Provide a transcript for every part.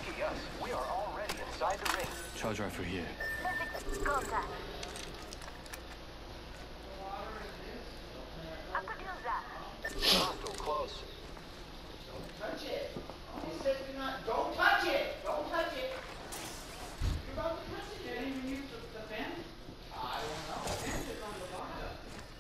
Lucky us, we are already inside the ring. Charge rifle here. Contact. I could use that. Hostile close. Don't touch it. He said do not. Don't touch it. Don't touch it. You're about to touch it. You didn't even use the pen? I don't know. The pen is on the bottom.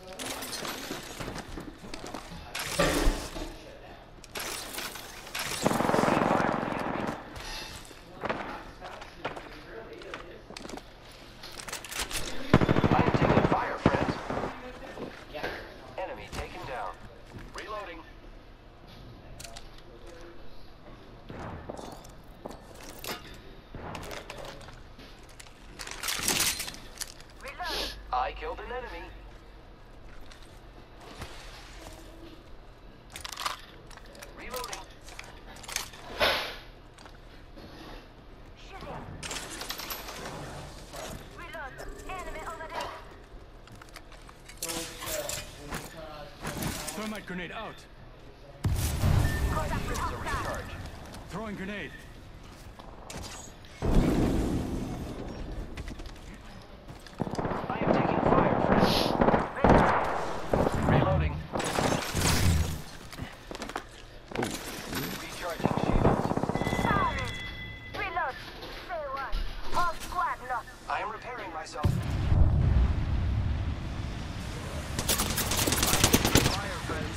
I am taking fire, friends. Enemy taken down. Reloading. Reload. I killed an enemy. Reloading. Shooting. Reload. Enemy over there. Thermite grenade out. Contact with It's a hostile. recharge. Throwing grenade. I am taking fire, friends. Reloading. Recharging shields. Silence. Reload. Say what? All squad lost. I am repairing myself. Fire, friends.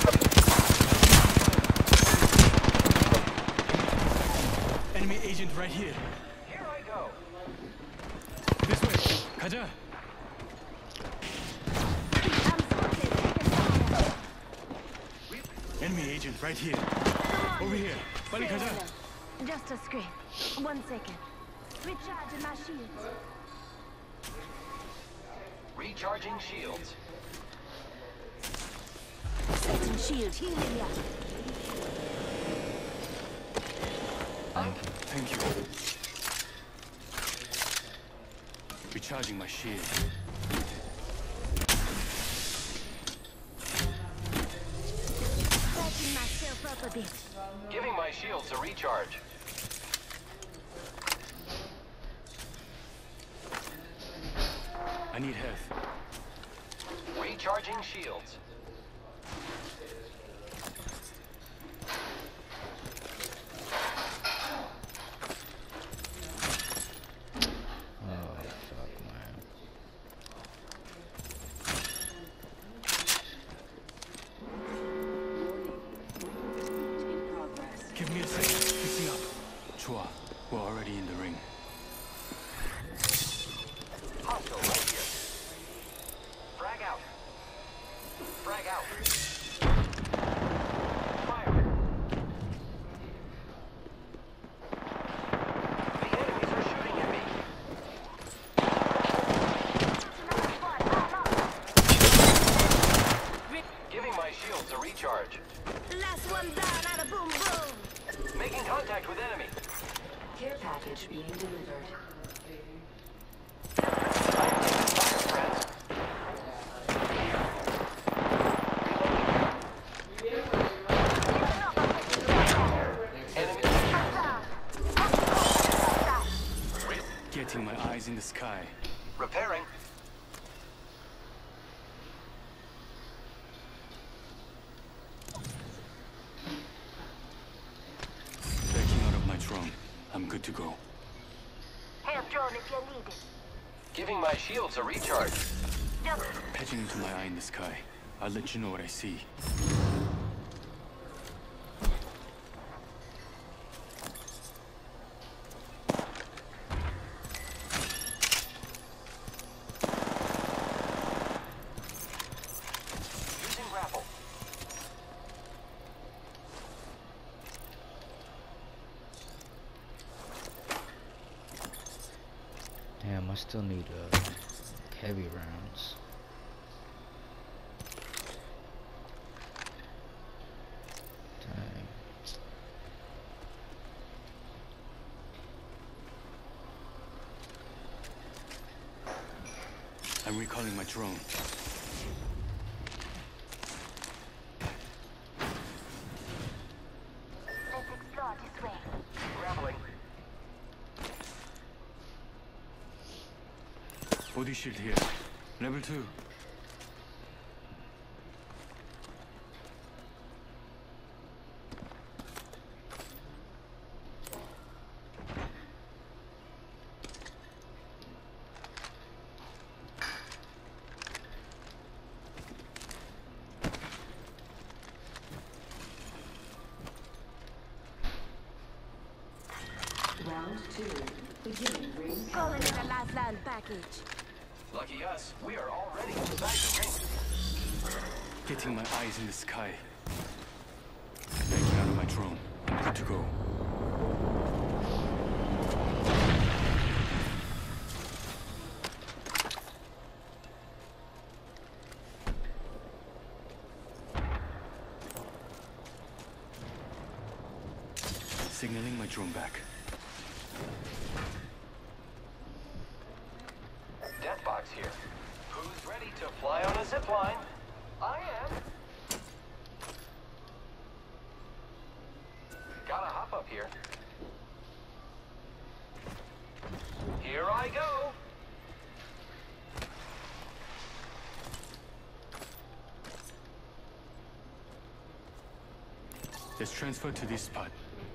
Enemy agent right here. Here I go. This way. 가자. Enemy agent right here. Over here. 빨리 가자. Just a scrape. 1 second. Recharging my shields. Recharging shields. Setting shield. Healing ya. Thank you. Recharging my shield. Patching myself up a bit. Giving my shields a recharge. I need health. Recharging shields. Give me a second. Fixing up. 좋아. We're already in the ring. Hostile right here. Frag out. Frag out. Fire. The enemies are shooting at me. Giving my shields a recharge. Last one down at a boom boom. Making contact with enemy. Care package being delivered. Fire, friends. Enemy. Getting my eyes in the sky. Repairing. Backing out of my drone. I'm good to go. Help drone if you need it. Giving my shields a recharge. Just Patching into my eye in the sky. I'll let you know what I see. Using grapple. Damn, I still need heavy rounds. Dang. I'm recalling my drone. let's explore this way. Grappling. Body shield here. Level 2. Round 2. Beginning ring Calling in countdown. a last land package. Lucky us, we are already inside the ring. Getting my eyes in the sky. Backing out of my drone. I'm good to go. Signaling my drone back. Deathbox here. Who's ready to fly on a zipline? I am. Gotta hop up here. Here I go. Let's transfer to this spot.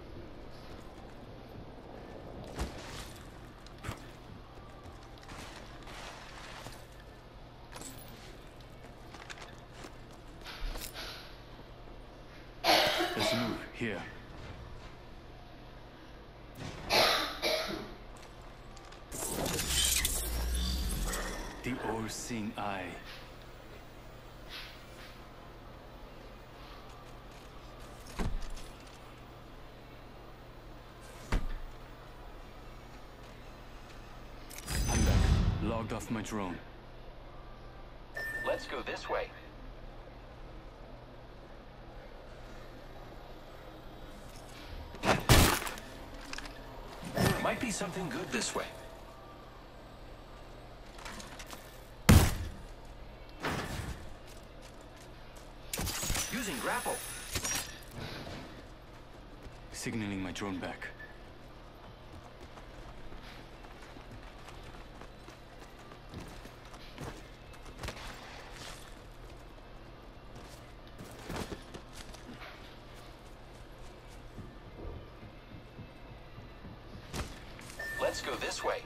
Let's move here. The all-seeing eye. I'm back. Logged off my drone. Let's go this way. Might be something good this way. Using grapple. Signaling my drone back. Let's go this way.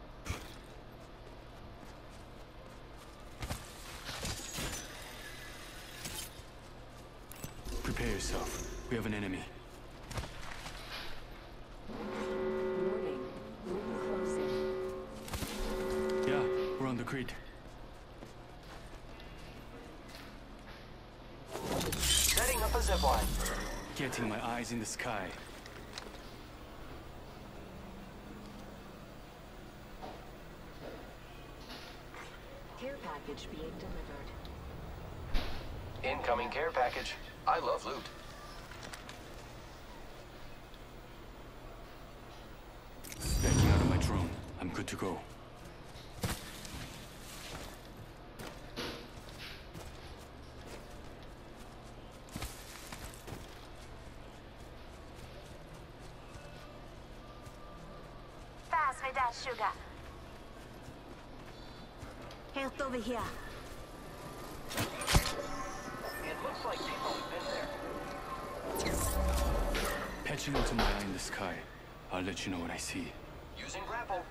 Prepare yourself. We have an enemy. Warning. Ring closing. Yeah, we're on the grid. Setting up a zipline. Getting my eyes in the sky. Care package being delivered. Incoming care package. I love loot. Backing out of my drone. I'm good to go. Fast with that sugar. Health over here. It looks like they've only been there. Patching onto my eye in the sky. I'll let you know what I see. Using grapple.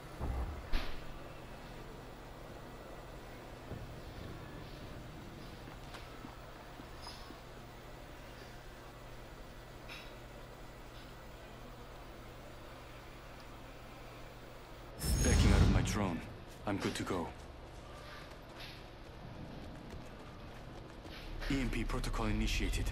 Backing out of my drone. I'm good to go. EMP protocol initiated.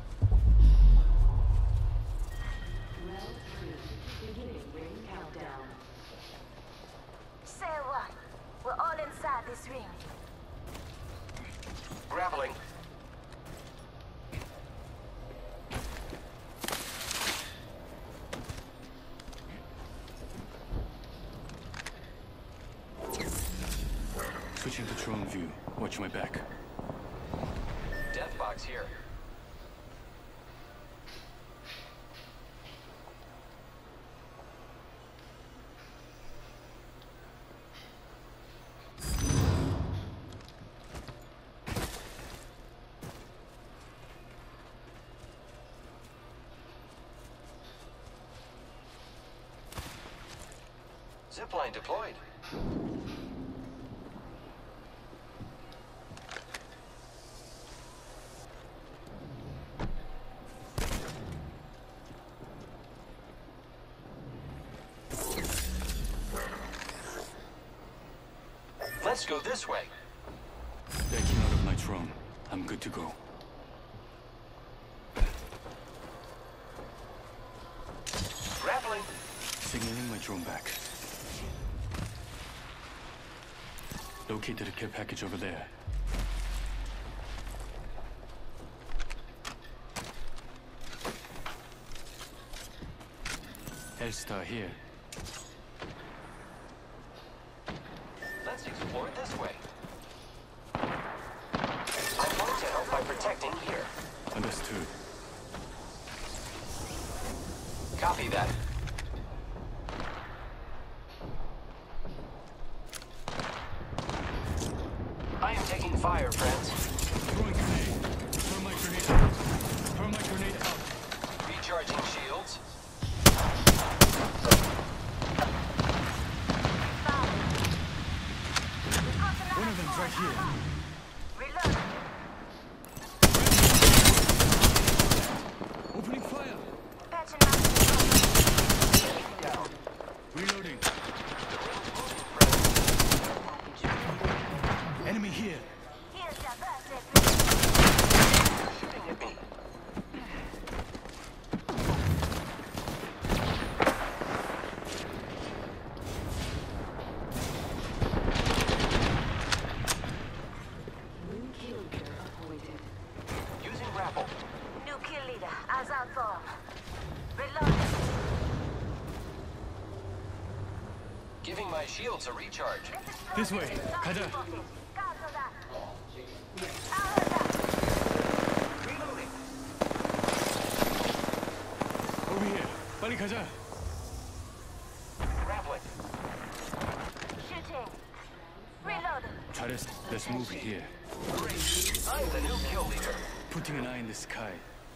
Round 3. Beginning ring countdown. Say what? We're all inside this ring. Grappling. Switching to drone view. Watch my back. Deathbox here. Zipline deployed. Let's go this way. Backing out of my drone. I'm good to go. Grappling. Signaling my drone back. Located a care package over there. Hellstar here. Let's explore this way. I'm going to help by protecting here. Understood. Copy that. I am taking fire, friends. Throwing grenade. Throw my grenade out. Throw my grenade out. Recharging shields. One of them's right here. Reload. Opening fire. Patching my Reloading. Enemy here. Here's your birthday. Shooting at me. New kill leader appointed. Using grapple. New kill leader. Eyes out for. Reload. Giving my shields a recharge. This way. 가자. Reloading. Over here. 빨리 가자. Grappling. Shooting. Reload. 잘했어. Let's move here. Great. I'm the new kill leader. Putting an eye in the sky.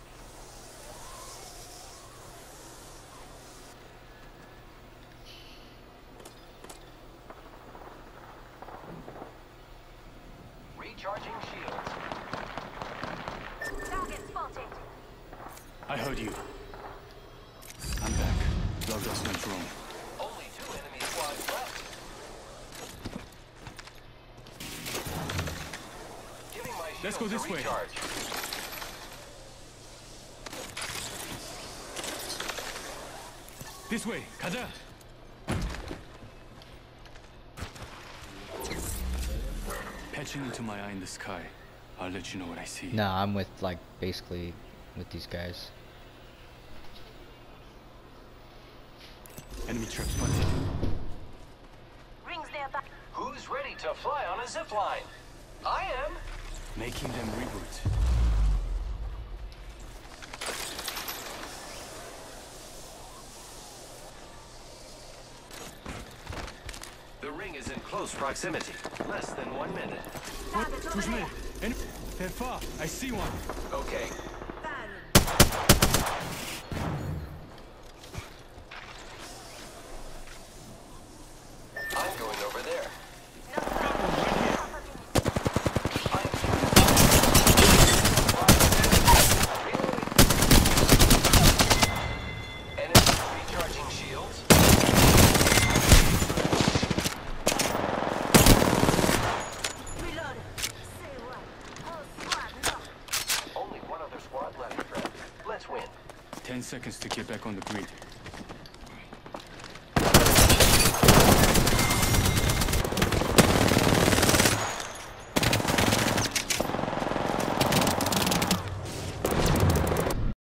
Recharging shields. Target spotted. I heard you. I'm back. Logged off my drone. Only 2 enemy squads left. Giving my shields Let's go this a way. recharge. This way. 가자. Patching into my eye in the sky. I'll let you know what I see. Nah, I'm with like basically with these guys. Enemy trap spotted. Rings nearby. Who's ready to fly on a zipline? I am. Making them reboot. The ring is in close proximity. Less than 1 minute. Target over 조심해. there. They're far. I see one. Okay. I'm going over there. Enemy recharging shields. Reload. Say what? Whole squad locked. Only one other squad left, Fred. Let's win. 10 seconds to get back on the grid.